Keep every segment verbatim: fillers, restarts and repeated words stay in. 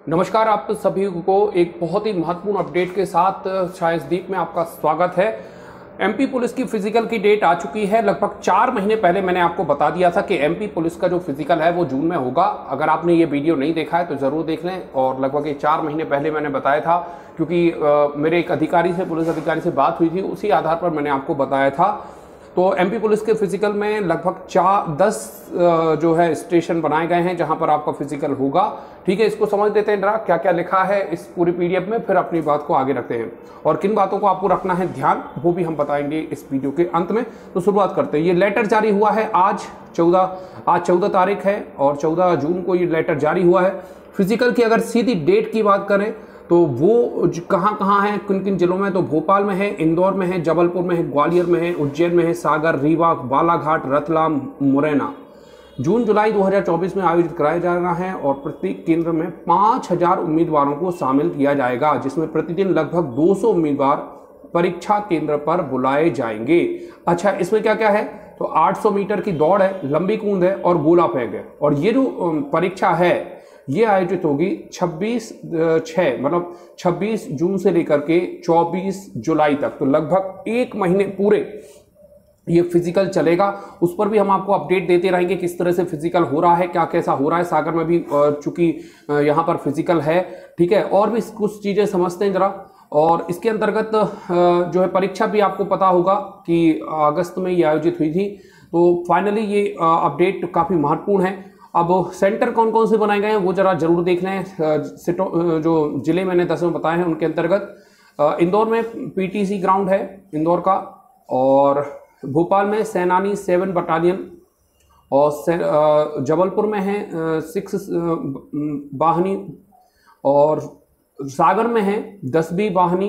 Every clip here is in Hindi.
नमस्कार, आप सभी को एक बहुत ही महत्वपूर्ण अपडेट के साथ शायजदीप में आपका स्वागत है। एमपी पुलिस की फिजिकल की डेट आ चुकी है। लगभग चार महीने पहले मैंने आपको बता दिया था कि एमपी पुलिस का जो फिजिकल है वो जून में होगा। अगर आपने ये वीडियो नहीं देखा है तो ज़रूर देख लें। और लगभग ये चार महीने पहले मैंने बताया था, क्योंकि आ, मेरे एक अधिकारी से पुलिस अधिकारी से बात हुई थी, उसी आधार पर मैंने आपको बताया था। तो एमपी पुलिस के फिजिकल में लगभग चार दस जो है स्टेशन बनाए गए हैं जहां पर आपका फिजिकल होगा। ठीक है, इसको समझ देते हैं जरा क्या क्या लिखा है इस पूरी पीडीएफ में, फिर अपनी बात को आगे रखते हैं। और किन बातों को आपको रखना है ध्यान, वो भी हम बताएंगे इस वीडियो के अंत में। तो शुरुआत करते हैं। ये लेटर जारी हुआ है आज चौदह आज चौदह तारीख है और चौदह जून को ये लेटर जारी हुआ है। फिजिकल की अगर सीधी डेट की बात करें तो वो कहाँ कहाँ है, किन किन जिलों में, तो भोपाल में है, इंदौर में है, जबलपुर में है, ग्वालियर में है, उज्जैन में है, सागर, रीवा, बालाघाट, रतलाम, मुरैना। जून जुलाई दो हज़ार चौबीस में आयोजित कराया जा रहा है और प्रत्येक केंद्र में पाँच हज़ार उम्मीदवारों को शामिल किया जाएगा, जिसमें प्रतिदिन लगभग दो सौ उम्मीदवार परीक्षा केंद्र पर बुलाए जाएंगे। अच्छा, इसमें क्या क्या है, तो आठ सौ मीटर की दौड़ है, लंबी कूद है और गोला फेंक है। और ये जो परीक्षा है ये आयोजित होगी छब्बीस छः मतलब छब्बीस जून से लेकर के चौबीस जुलाई तक। तो लगभग एक महीने पूरे ये फिजिकल चलेगा। उस पर भी हम आपको अपडेट देते रहेंगे किस तरह से फिजिकल हो रहा है, क्या कैसा हो रहा है। सागर में भी चूंकि यहाँ पर फिजिकल है, ठीक है। और भी कुछ चीज़ें समझते हैं जरा। और इसके अंतर्गत जो है परीक्षा भी आपको पता होगा कि अगस्त में ये आयोजित हुई थी। तो फाइनली ये अपडेट काफ़ी महत्वपूर्ण है। अब सेंटर कौन कौन से बनाए गए हैं वो जरा जरूर देख लें। जो जिले मैंने दस में बताए हैं उनके अंतर्गत इंदौर में पीटीसी ग्राउंड है इंदौर का, और भोपाल में सेनानी सेवन बटालियन, और जबलपुर में है सिक्स वाहिनी, और सागर में है दसवीं वाहिनी,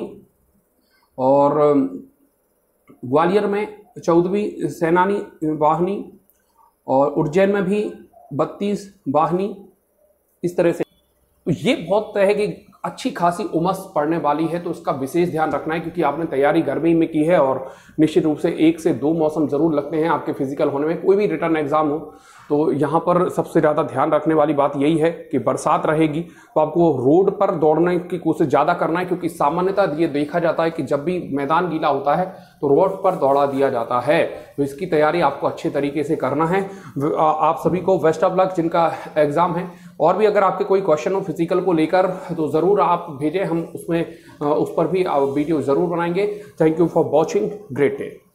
और ग्वालियर में चौदहवीं सेनानी वाहिनी, और उज्जैन में भी बत्तीस वाहिनी। इस तरह से ये बहुत है कि अच्छी खासी उमस पड़ने वाली है, तो इसका विशेष ध्यान रखना है, क्योंकि आपने तैयारी गर्मी में की है और निश्चित रूप से एक से दो मौसम जरूर लगते हैं आपके फिजिकल होने में। कोई भी रिटर्न एग्जाम हो तो यहाँ पर सबसे ज़्यादा ध्यान रखने वाली बात यही है कि बरसात रहेगी तो आपको रोड पर दौड़ने की कोशिश ज़्यादा करना है, क्योंकि सामान्यतः ये देखा जाता है कि जब भी मैदान गीला होता है तो रोड पर दौड़ा दिया जाता है। तो इसकी तैयारी आपको अच्छे तरीके से करना है। आप सभी को बेस्ट ऑफ लक जिनका एग्ज़ाम है। और भी अगर आपके कोई क्वेश्चन हो फिजिकल को लेकर तो ज़रूर आप भेजें, हम उसमें उस पर भी वीडियो ज़रूर बनाएंगे। Thank you for watching, great day.